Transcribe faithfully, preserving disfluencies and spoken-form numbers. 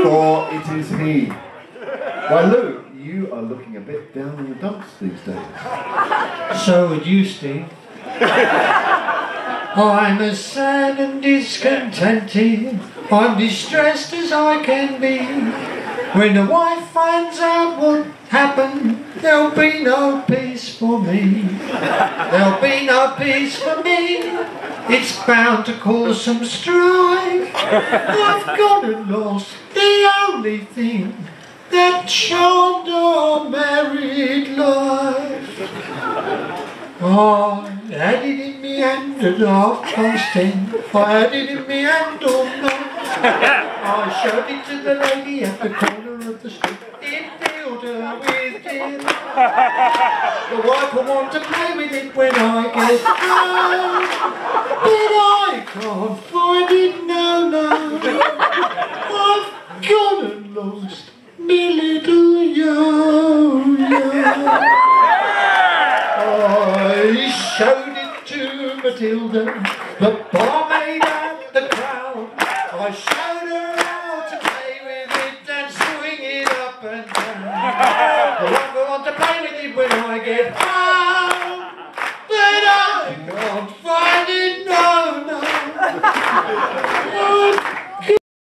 for it is he. Why, Lou, you are looking a bit down in the dumps these days. So would you, Steve. I'm as sad and discontented, I'm distressed as I can be. When the wife finds out what happened, there'll be no peace for me. There'll be no peace for me. It's bound to cause some strife. I've got and lost the only thing that charmed our married life. I had it in me hand at half past ten. I had it in me hand all night. I showed it to the lady at the corner of the street. It filled her with tears. The wife will want to play with it when I get home, but I can't find it, no, no. I've gone and lost me little yo-yo. I showed it to Matilda, the barmaid at the Crown. I showed her how to play with it and swing it up and down. The wife will want to play with it when I get home.